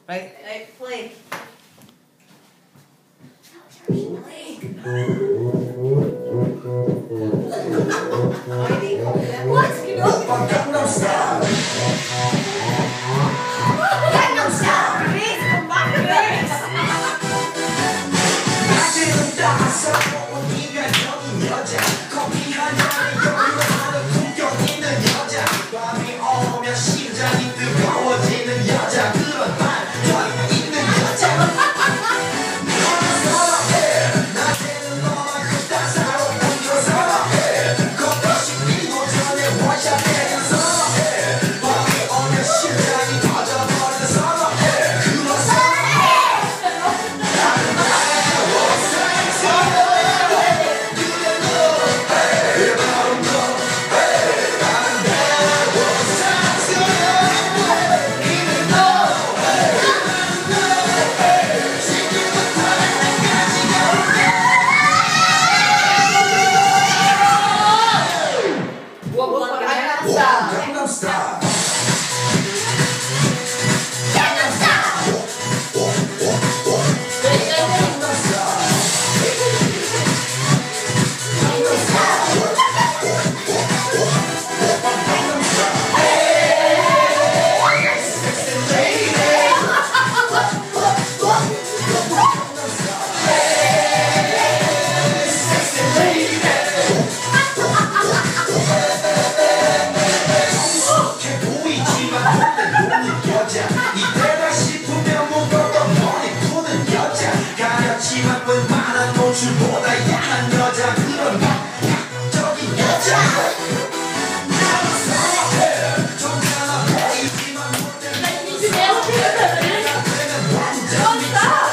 Right? Play. What? Gangnam Style. Gangnam Style. Please come back to this. 낮에는 따서 이별적인 여자 커피 한 잔에 여유하는 품격 있는 여자 밤이 오면 심장이 뜨거워지는 여자 그런 반전 있는 여자 너는 사랑해 낮에는 너만큼 따사로운 걸 사랑해 겉옷이 피고 전에 원샷되는 사랑해 밤이 오면 심장이 터져버리는 사랑해 그런 사랑해 나는 나의 Gangnam Style. Gangnam Style. 이때다 싶으면 묶었던 머리 푸는 여자 가렸지만 웬만한 노출보다 야한 여자 그런 적인 여자 나는 사랑해 점잖아 보이지만 못된 내가 되면 완전 미쳐